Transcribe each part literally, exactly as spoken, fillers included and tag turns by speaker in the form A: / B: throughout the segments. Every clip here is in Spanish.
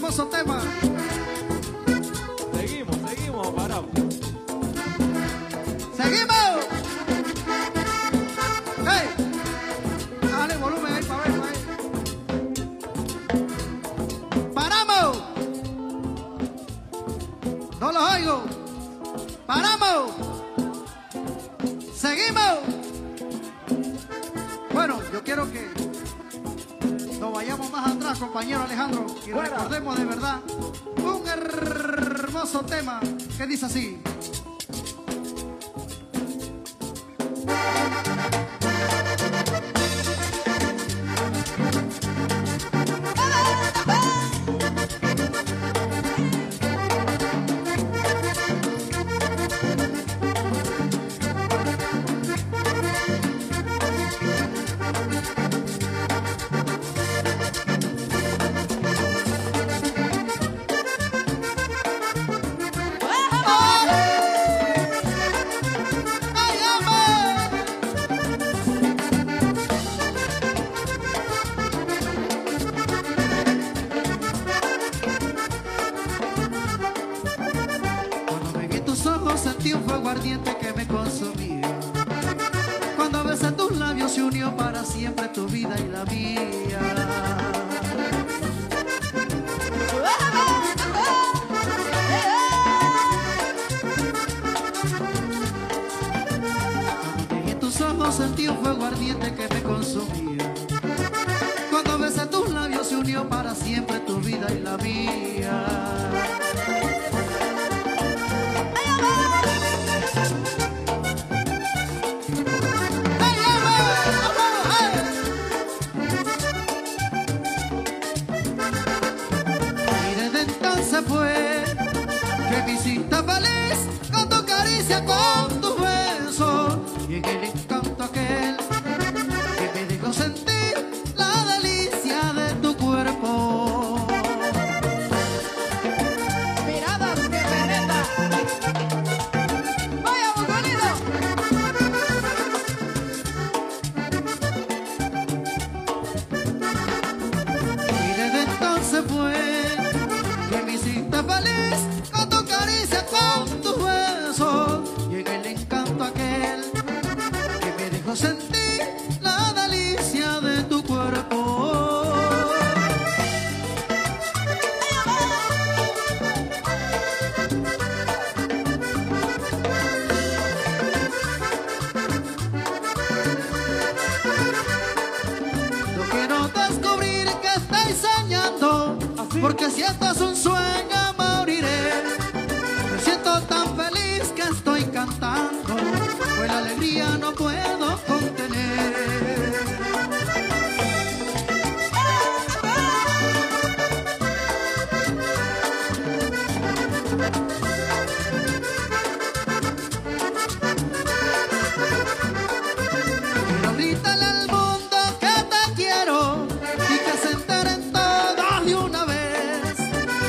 A: hermoso tema.
B: Seguimos, seguimos, paramos.
A: ¡Seguimos! ¡Hey! Dale volumen ahí para ver, para ver. ¡Paramos! No los oigo. ¡Paramos! ¡Seguimos! Bueno, yo quiero que nos vayamos más atrás, compañero Alejandro, y
B: Fuera.
A: recordemos de verdad un hermoso tema que dice así. Sentí un fuego ardiente que me consumía. Cuando besé tus labios se unió para siempre tu vida y la mía. Cuando llegué a tus ojos sentí un fuego ardiente que me consumía. Cuando besé tus labios se unió para siempre tu vida y la mía. Fue que me hiciste feliz con tu caricia, con tu beso y en el encanto aquel que me dejó sentir la delicia de tu cuerpo. Miradas que veneta. Vaya bonito. Y desde entonces fue que me hiciste feliz con tu caricia, con tu beso y en el encanto aquel que me dejó sentir la delicia de tu cuerpo. No quiero descubrir que estoy soñando, porque si esto es un sueño moriré. Me siento tan feliz que estoy cantando, pues la alegría no puedo contener. Quiero gritarle al mundo que te quiero y que se enteren todos de una vez.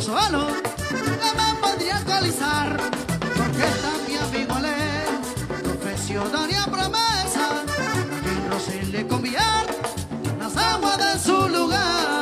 A: yo solo no me podría alcoholizar, porque está mi amigo Ale, profesional y a promesa, que no se le convierte las aguas de su lugar.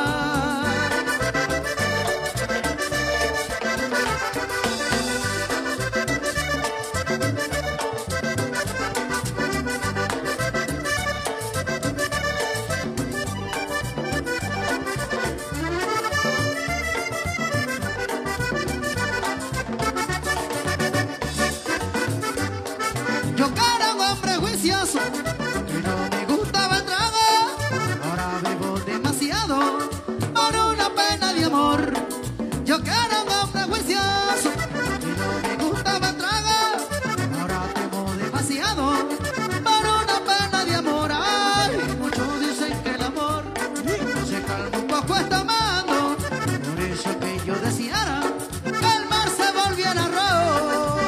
A: Yo que era un hombre juicioso, que no me gustaba el trago, ahora bebo demasiado por una pena de amor. Yo que era un hombre juicioso, que no me gustaba el trago, ahora bebo demasiado por una pena de amor. Ay, muchos dicen que el amor se calma un poco esta mano, por eso que yo deseara que el mar se volviera rojo.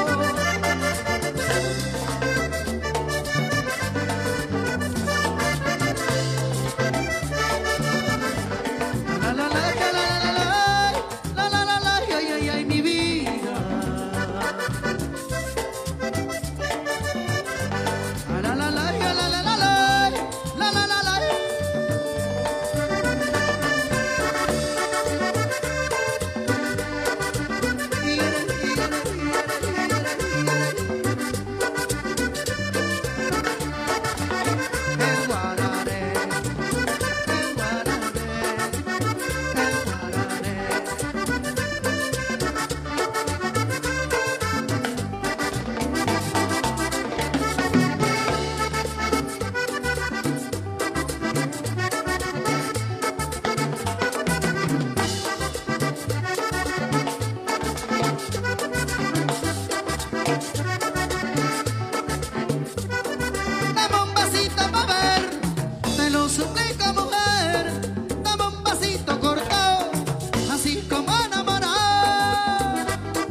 A: Suplico, mujer, dame un vasito cortado, así como enamorado.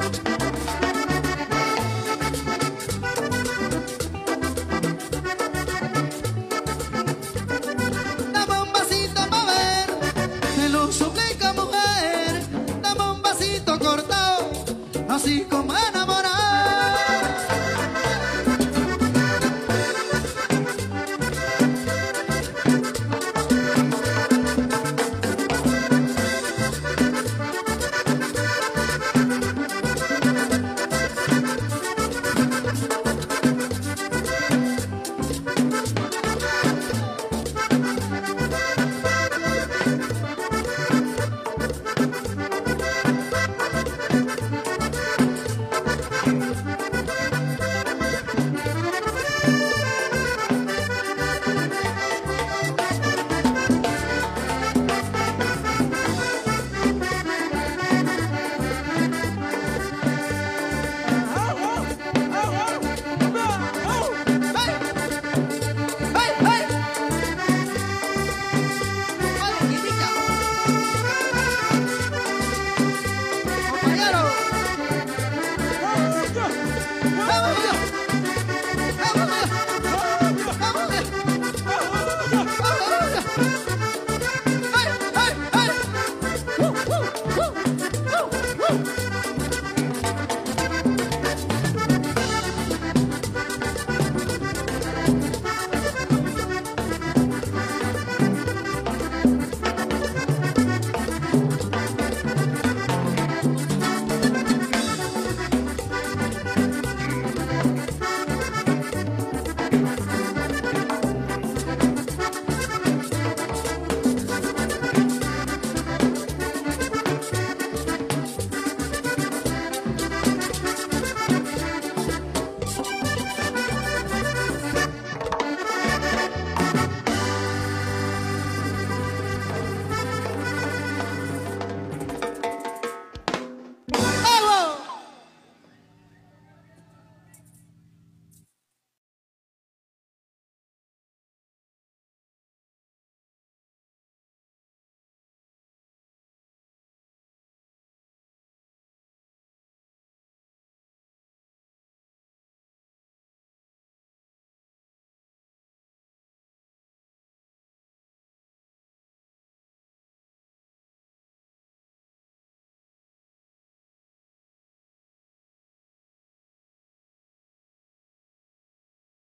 A: Dame un vasito, mujer, te lo suplico, mujer, dame un vasito cortado, así como enamorado. Woo!